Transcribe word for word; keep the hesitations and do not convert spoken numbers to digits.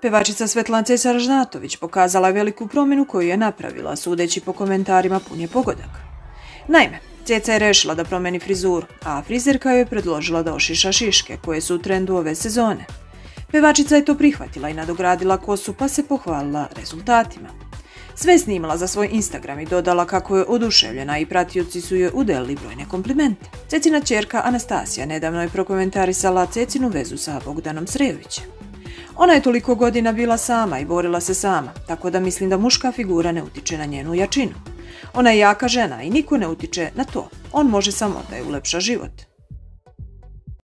Pevačica Svetlana Cesar-Žnatović pokazala je veliku promjenu koju je napravila, sudeći po komentarima pun je pogodak. Naime, Ceca je rešila da promeni frizuru, a frizerka joj je predložila da ošiša šiške, koje su u trendu ove sezone. Pevačica je to prihvatila i nadogradila kosu, pa se pohvalila rezultatima. Sve je snimala za svoj Instagram i dodala kako je oduševljena i pratioci su joj udelili brojne komplimente. Cecina ćerka Anastasija nedavno je prokomentarisala Cecinu vezu sa Bogdanom Srejovićem. Ona je toliko godina bila sama i borila se sama, tako da mislim da muška figura ne utiče na njenu jačinu. Ona je jaka žena i niko ne utiče na to. On može samo da je ulepša život.